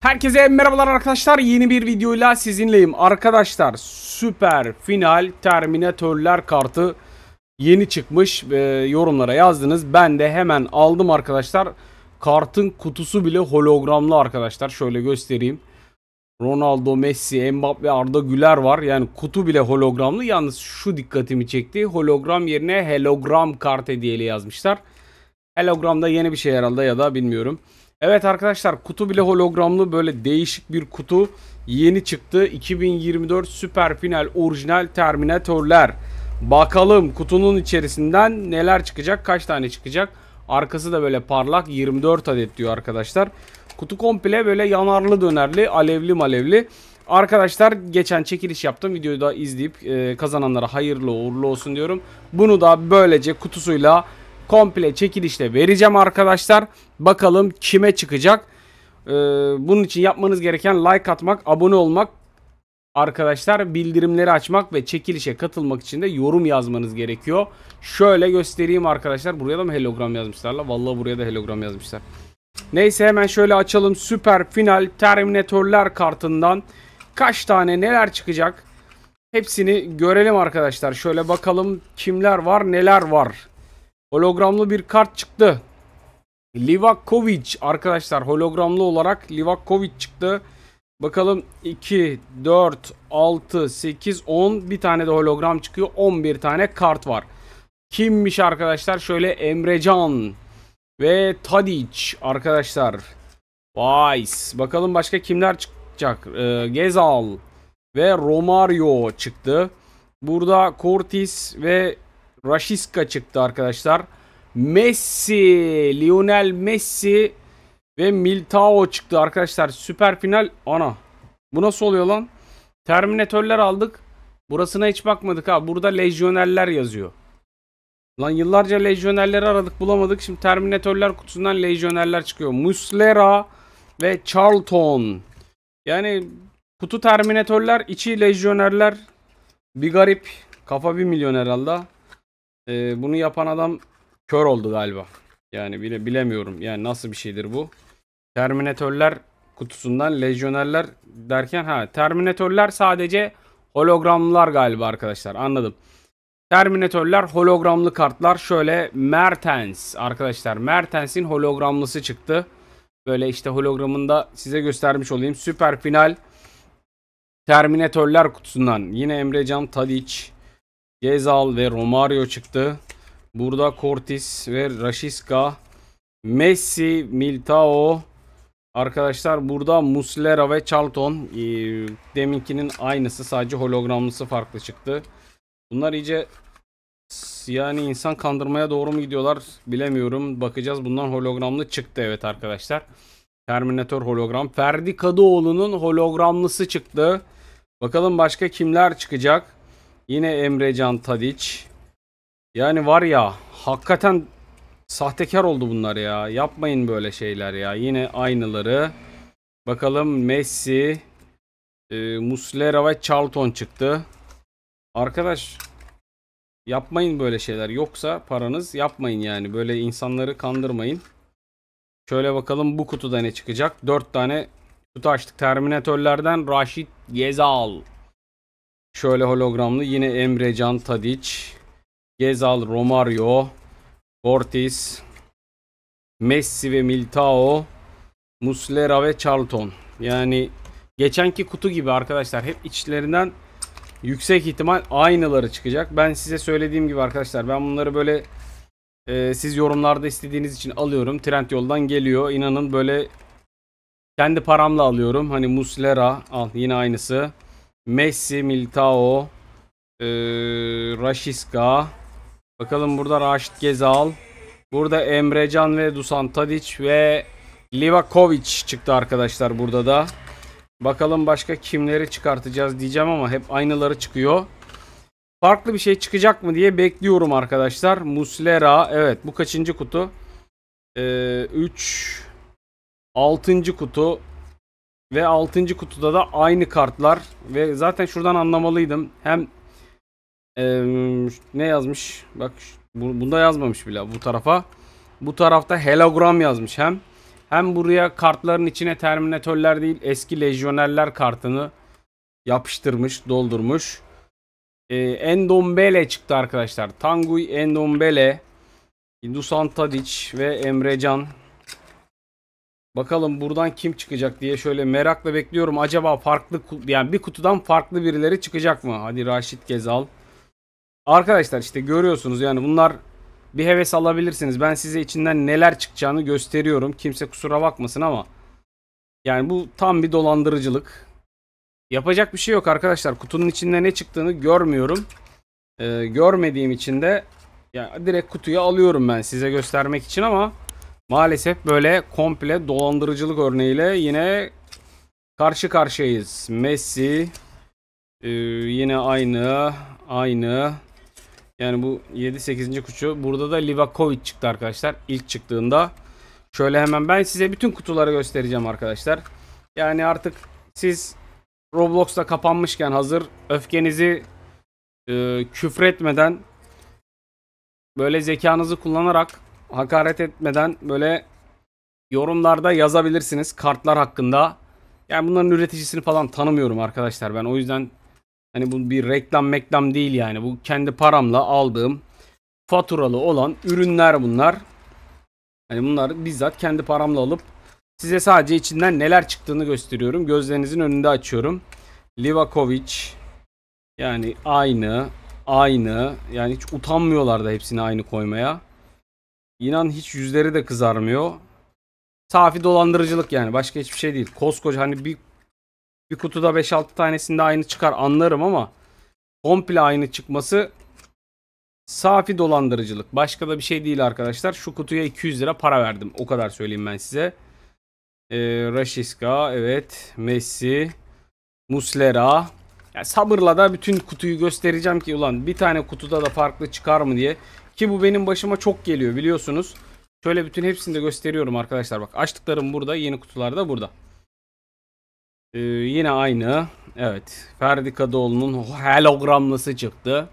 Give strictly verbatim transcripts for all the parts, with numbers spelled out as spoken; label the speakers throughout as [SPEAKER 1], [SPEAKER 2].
[SPEAKER 1] Herkese merhabalar arkadaşlar. Yeni bir videoyla sizinleyim. Arkadaşlar süper final Terminatörler kartı yeni çıkmış. Ee, yorumlara yazdınız. Ben de hemen aldım arkadaşlar. Kartın kutusu bile hologramlı arkadaşlar. Şöyle göstereyim. Ronaldo, Messi, Mbappe, Arda Güler var. Yani kutu bile hologramlı. Yalnız şu dikkatimi çekti. Hologram yerine helogram kart hediyeli yazmışlar. Helogram da yeni bir şey herhalde ya da bilmiyorum. Evet arkadaşlar, kutu bile hologramlı, böyle değişik bir kutu yeni çıktı. iki bin yirmi dört Süper Final Orijinal Terminatörler. Bakalım kutunun içerisinden neler çıkacak, kaç tane çıkacak. Arkası da böyle parlak, yirmi dört adet diyor arkadaşlar. Kutu komple böyle yanarlı dönerli, alevli malevli. Arkadaşlar geçen çekiliş yaptım. Videoyu da izleyip e, kazananlara hayırlı uğurlu olsun diyorum. Bunu da böylece kutusuyla komple çekilişle vereceğim arkadaşlar. Bakalım kime çıkacak. Ee, bunun için yapmanız gereken like atmak, abone olmak. Arkadaşlar bildirimleri açmak ve çekilişe katılmak için de yorum yazmanız gerekiyor. Şöyle göstereyim arkadaşlar. Buraya da mı helogram yazmışlar la? Vallahi buraya da helogram yazmışlar. Neyse hemen şöyle açalım. Süper Final Terminatörler kartından kaç tane neler çıkacak? Hepsini görelim arkadaşlar. Şöyle bakalım kimler var, neler var. Hologramlı bir kart çıktı. Livakovic arkadaşlar, hologramlı olarak Livakovic çıktı. Bakalım iki, dört, altı, sekiz, on, bir tane de hologram çıkıyor. on bir tane kart var. Kimmiş arkadaşlar? Şöyle Emrecan ve Tadic arkadaşlar. Vice. Bakalım başka kimler çıkacak? Ee, Gezal ve Romario çıktı. Burada Cortis ve Rashica çıktı arkadaşlar. Messi, Lionel Messi ve Militao çıktı arkadaşlar. Süper final. Ana. Bu nasıl oluyor lan? Terminatörler aldık. Burasına hiç bakmadık ha. Burada lejyonerler yazıyor. Lan yıllarca lejyonerleri aradık, bulamadık. Şimdi Terminatörler kutusundan lejyonerler çıkıyor. Muslera ve Charlton. Yani kutu Terminatörler, içi lejyonerler. Bir garip. Kafa bir milyon herhalde. Ee, bunu yapan adam kör oldu galiba. Yani bile bilemiyorum. Yani nasıl bir şeydir bu? Terminatörler kutusundan lejyonerler derken ha, Terminatörler sadece hologramlılar galiba arkadaşlar. Anladım. Terminatörler hologramlı kartlar. Şöyle Mertens arkadaşlar. Mertens'in hologramlısı çıktı. Böyle işte hologramında size göstermiş olayım. Süper final Terminatörler kutusundan yine Emrecan, Tadic, Gezal ve Romario çıktı. Burada Cortis ve Rashica, Messi, Militao. Arkadaşlar burada Muslera ve Charlton. Ee, deminkinin aynısı, sadece hologramlısı farklı çıktı. Bunlar iyice yani insan kandırmaya doğru mu gidiyorlar bilemiyorum. Bakacağız. Bundan hologramlı çıktı evet arkadaşlar. Terminator hologram. Ferdi Kadıoğlu'nun hologramlısı çıktı. Bakalım başka kimler çıkacak. Yine Emrecan, Tadic. Yani var ya, hakikaten sahtekar oldu bunlar ya. Yapmayın böyle şeyler ya. Yine aynıları. Bakalım Messi, e, Muslera ve Charlton çıktı. Arkadaş yapmayın böyle şeyler. Yoksa paranız, yapmayın yani. Böyle insanları kandırmayın. Şöyle bakalım bu kutuda ne çıkacak. dört tane kutu açtık. Terminatörlerden Raşit Gezal. Şöyle hologramlı. Yine Emrecan, Tadic, Gezal, Romario, Cortis, Messi ve Militao, Muslera ve Charlton. Yani geçenki kutu gibi arkadaşlar, hep içlerinden yüksek ihtimal aynıları çıkacak. Ben size söylediğim gibi arkadaşlar, ben bunları böyle e, siz yorumlarda istediğiniz için alıyorum. Trendyol'dan geliyor. İnanın böyle kendi paramla alıyorum. Hani Muslera al, yine aynısı. Messi, Militao, e, Rashica. Bakalım burada Raşit Gezal. Burada Emrecan ve Dusan Tadic ve Livakovic çıktı arkadaşlar burada da. Bakalım başka kimleri çıkartacağız diyeceğim ama hep aynıları çıkıyor. Farklı bir şey çıkacak mı diye bekliyorum arkadaşlar. Muslera. Evet, bu kaçıncı kutu? üç. Ee, altıncı kutu. Ve altıncı kutuda da aynı kartlar. Ve zaten şuradan anlamalıydım. Hem ee, ne yazmış? Bak bu, bunda yazmamış bile bu tarafa. Bu tarafta hologram yazmış hem. Hem buraya kartların içine Terminatörler değil eski Lejyonerler kartını yapıştırmış, doldurmuş. Ee, Endombele çıktı arkadaşlar. Tanguy Endombele, Dusan Tadic ve Emrecan. Bakalım buradan kim çıkacak diye şöyle merakla bekliyorum. Acaba farklı, yani bir kutudan farklı birileri çıkacak mı? Hadi Raşit Gezal. Arkadaşlar işte görüyorsunuz yani bunlar, bir heves alabilirsiniz. Ben size içinden neler çıkacağını gösteriyorum. Kimse kusura bakmasın ama yani bu tam bir dolandırıcılık. Yapacak bir şey yok arkadaşlar. Kutunun içinde ne çıktığını görmüyorum. Ee, görmediğim için de yani direkt kutuyu alıyorum ben size göstermek için ama maalesef böyle komple dolandırıcılık örneğiyle yine karşı karşıyayız. Messi e, yine aynı aynı. Yani bu yedi sekizinci kutu. Burada da Livakovic çıktı arkadaşlar. İlk çıktığında. Şöyle hemen ben size bütün kutuları göstereceğim arkadaşlar. Yani artık siz Roblox'ta kapanmışken hazır öfkenizi e, küfretmeden, böyle zekanızı kullanarak, hakaret etmeden böyle yorumlarda yazabilirsiniz kartlar hakkında. Yani bunların üreticisini falan tanımıyorum arkadaşlar ben. O yüzden hani bu bir reklam meklam değil yani. Bu kendi paramla aldığım faturalı olan ürünler bunlar. Hani bunları bizzat kendi paramla alıp size sadece içinden neler çıktığını gösteriyorum. Gözlerinizin önünde açıyorum. Livakovic yani aynı aynı yani hiç utanmıyorlar da hepsini aynı koymaya. İnan hiç yüzleri de kızarmıyor. Safi dolandırıcılık yani, başka hiçbir şey değil. Koskoca hani bir bir kutuda beş altı tanesinde aynı çıkar anlarım ama komple aynı çıkması safi dolandırıcılık. Başka da bir şey değil arkadaşlar. Şu kutuya iki yüz lira para verdim. O kadar söyleyeyim ben size. Ee, Rashica, evet. Messi, Muslera. Yani sabırla da bütün kutuyu göstereceğim ki ulan bir tane kutuda da farklı çıkar mı diye. Ki bu benim başıma çok geliyor biliyorsunuz. Şöyle bütün hepsini de gösteriyorum arkadaşlar. Bak açtıklarım burada. Yeni kutular da burada. Ee, yine aynı. Evet. Ferdi Kadıoğlu'nun hologramlısı çıktı.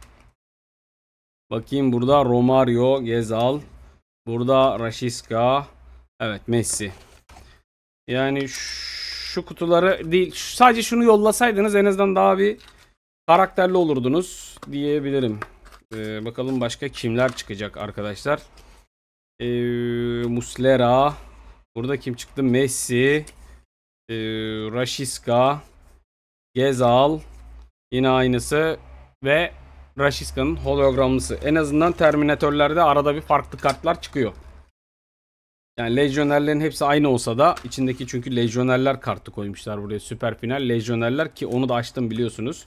[SPEAKER 1] Bakayım burada Romario, Gezal. Burada Rashica. Evet Messi. Yani şu kutuları değil, sadece şunu yollasaydınız en azından daha bir karakterli olurdunuz diyebilirim. Ee, bakalım başka kimler çıkacak arkadaşlar. Ee, Muslera. Burada kim çıktı? Messi. Ee, Rashica. Gezal. Yine aynısı. Ve Rashica'nın hologramlısı. En azından Terminatörlerde arada bir farklı kartlar çıkıyor. Yani Lejyonerlerin hepsi aynı olsa da içindeki, çünkü Lejyonerler kartı koymuşlar buraya. Süper final Lejyonerler ki onu da açtım biliyorsunuz.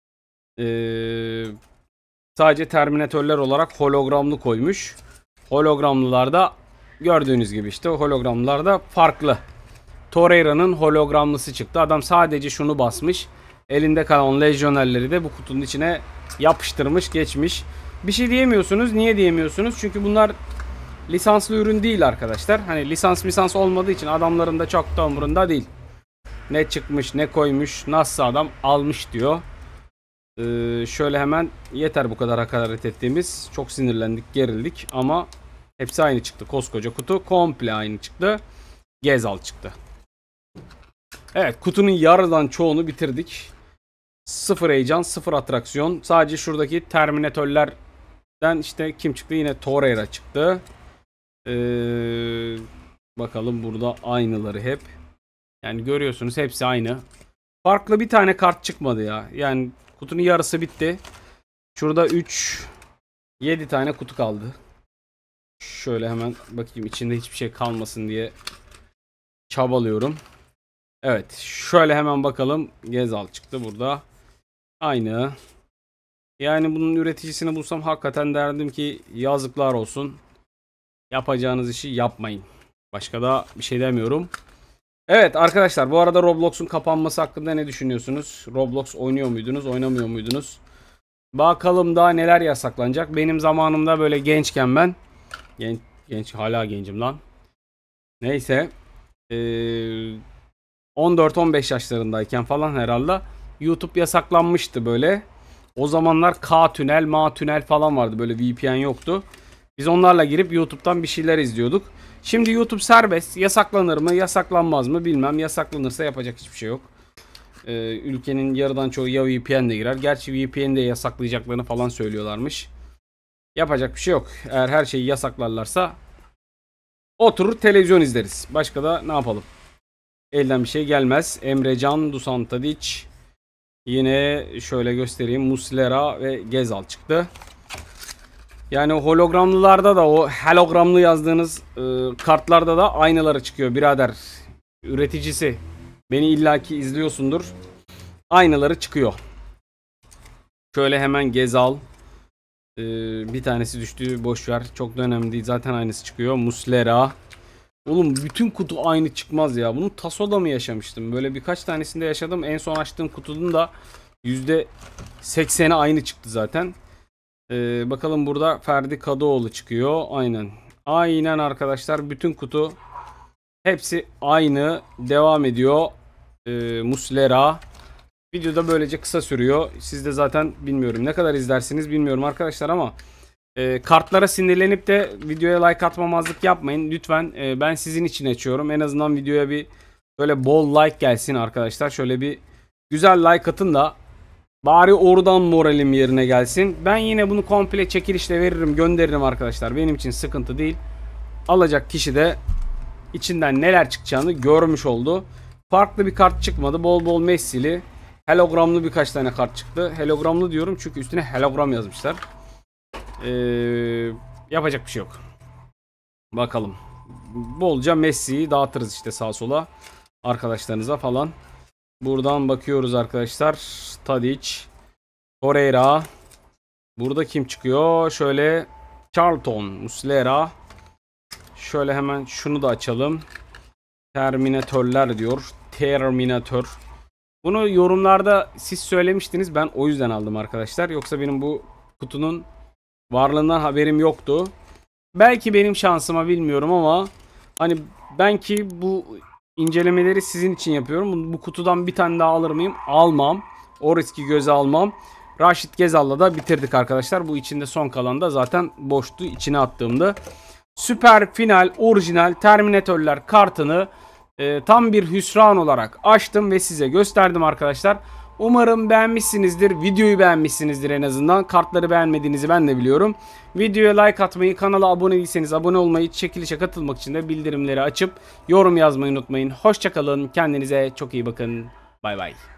[SPEAKER 1] Ee, sadece Terminatörler olarak hologramlı koymuş. Hologramlılarda gördüğünüz gibi işte hologramlılarda farklı. Torreira'nın hologramlısı çıktı. Adam sadece şunu basmış. Elinde kalan Lejyonerleri de bu kutunun içine yapıştırmış geçmiş. Bir şey diyemiyorsunuz. Niye diyemiyorsunuz? Çünkü bunlar lisanslı ürün değil arkadaşlar. Hani lisans lisans olmadığı için adamların da çok da umurunda değil. Ne çıkmış ne koymuş nasıl adam almış diyor. Ee, şöyle hemen yeter bu kadar hakaret ettiğimiz. Çok sinirlendik, gerildik ama hepsi aynı çıktı. Koskoca kutu komple aynı çıktı. Gezal çıktı. Evet, kutunun yarıdan çoğunu bitirdik. Sıfır heyecan, sıfır atraksiyon. Sadece şuradaki Terminatörlerden işte kim çıktı? Yine Torreira çıktı. Ee, bakalım burada aynıları hep. Yani görüyorsunuz hepsi aynı. Farklı bir tane kart çıkmadı ya. Yani kutunun yarısı bitti. Şurada üç yedi tane kutu kaldı. Şöyle hemen bakayım içinde hiçbir şey kalmasın diye çabalıyorum. Evet, şöyle hemen bakalım. Gezal çıktı burada. Aynı. Yani bunun üreticisini bulsam hakikaten derdim ki yazıklar olsun. Yapacağınız işi yapmayın. Başka da bir şey demiyorum. Evet arkadaşlar, bu arada Roblox'un kapanması hakkında ne düşünüyorsunuz? Roblox oynuyor muydunuz, oynamıyor muydunuz? Bakalım daha neler yasaklanacak. Benim zamanımda böyle gençken ben genç, genç hala gencim lan. Neyse. Ee, on dört on beş yaşlarındayken falan herhalde YouTube yasaklanmıştı böyle. O zamanlar K tünel, Ma tünel falan vardı. Böyle V P N yoktu. Biz onlarla girip YouTube'dan bir şeyler izliyorduk. Şimdi YouTube serbest. Yasaklanır mı? Yasaklanmaz mı? Bilmem. Yasaklanırsa yapacak hiçbir şey yok. Ee, ülkenin yarıdan çoğu ya V P N'de girer. Gerçi V P N'de yasaklayacaklarını falan söylüyorlarmış. Yapacak bir şey yok. Eğer her şeyi yasaklarlarsa oturur televizyon izleriz. Başka da ne yapalım? Elden bir şey gelmez. Emrecan Dusantadic. Yine şöyle göstereyim. Muslera ve Gezal çıktı. Yani hologramlılarda da o hologramlı yazdığınız e, kartlarda da aynıları çıkıyor birader. Üreticisi. Beni illaki izliyorsundur. Aynıları çıkıyor. Şöyle hemen Gezal. Ee, bir tanesi düştü. Boşver. Çok da önemli değil. Zaten aynısı çıkıyor. Muslera. Oğlum bütün kutu aynı çıkmaz ya. Bunu Taso'da mı yaşamıştım? Böyle birkaç tanesinde yaşadım. En son açtığım kutunun da yüzde sekseni aynı çıktı zaten. Ee, bakalım burada Ferdi Kadıoğlu çıkıyor. Aynen. Aynen arkadaşlar. Bütün kutu hepsi aynı. Devam ediyor. Ee, Muslera. Videoda böylece kısa sürüyor. Siz de zaten bilmiyorum ne kadar izlersiniz bilmiyorum arkadaşlar ama e, kartlara sinirlenip de videoya like atmamazlık yapmayın. Lütfen e, ben sizin için açıyorum. En azından videoya bir böyle bol like gelsin arkadaşlar. Şöyle bir güzel like atın da bari oradan moralim yerine gelsin. Ben yine bunu komple çekilişle veririm gönderirim arkadaşlar. Benim için sıkıntı değil. Alacak kişi de içinden neler çıkacağını görmüş oldu. Farklı bir kart çıkmadı. Bol bol Messi'li. Hologramlı birkaç tane kart çıktı. Hologramlı diyorum çünkü üstüne hologram yazmışlar. Ee, yapacak bir şey yok. Bakalım. Bolca Messi'yi dağıtırız işte sağa sola. Arkadaşlarınıza falan. Buradan bakıyoruz arkadaşlar. Tadic. Torreira. Burada kim çıkıyor? Şöyle Charlton. Muslera. Şöyle hemen şunu da açalım. Terminatörler diyor. Terminatör. Bunu yorumlarda siz söylemiştiniz. Ben o yüzden aldım arkadaşlar. Yoksa benim bu kutunun varlığından haberim yoktu. Belki benim şansıma bilmiyorum ama hani ben ki bu incelemeleri sizin için yapıyorum. Bu kutudan bir tane daha alır mıyım? Almam. O riski göze almam. Raşit Gezal'la da bitirdik arkadaşlar. Bu içinde son kalan da zaten boştu. İçine attığımda. Süper final orijinal Terminatörler kartını e, tam bir hüsran olarak açtım ve size gösterdim arkadaşlar. Umarım beğenmişsinizdir. Videoyu beğenmişsinizdir en azından. Kartları beğenmediğinizi ben de biliyorum. Videoya like atmayı, kanala abone değilseniz abone olmayı, çekilişe katılmak için de bildirimleri açıp yorum yazmayı unutmayın. Hoşça kalın. Kendinize çok iyi bakın. Bay bay.